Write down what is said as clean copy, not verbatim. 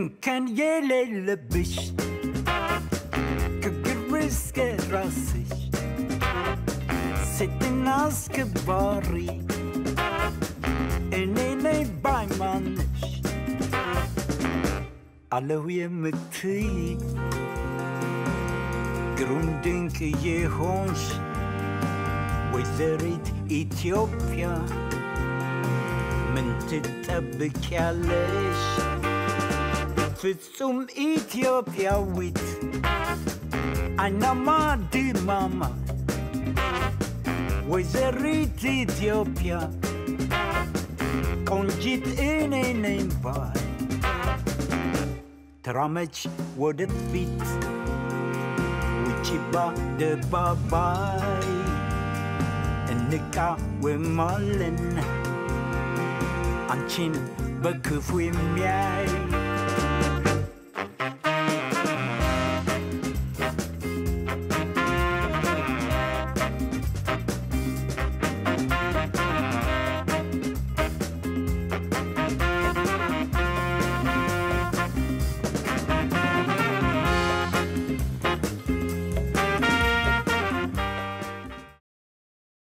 እንከን የሌለብሽ ከግብር እስከ ራስሽ ሴትና አስከባሪ እኔ ነኝ ባይማንሽ አለሁ የምትይ ግሩም ድንቅ የሆንሽ ወይዘሪት ኢትዮጵያ ምን ትጠብቂያለሽ ፍጹም ኢትዮጵያዊት አይናማ ድማማ ወይዘሪት ኢትዮጵያ ቆንጂት እኔ ነኝ ባይ ተራመች ወደፊት ውጪ በአደባባይ እንቃወማለን አንቺን በክፉ የሚያይ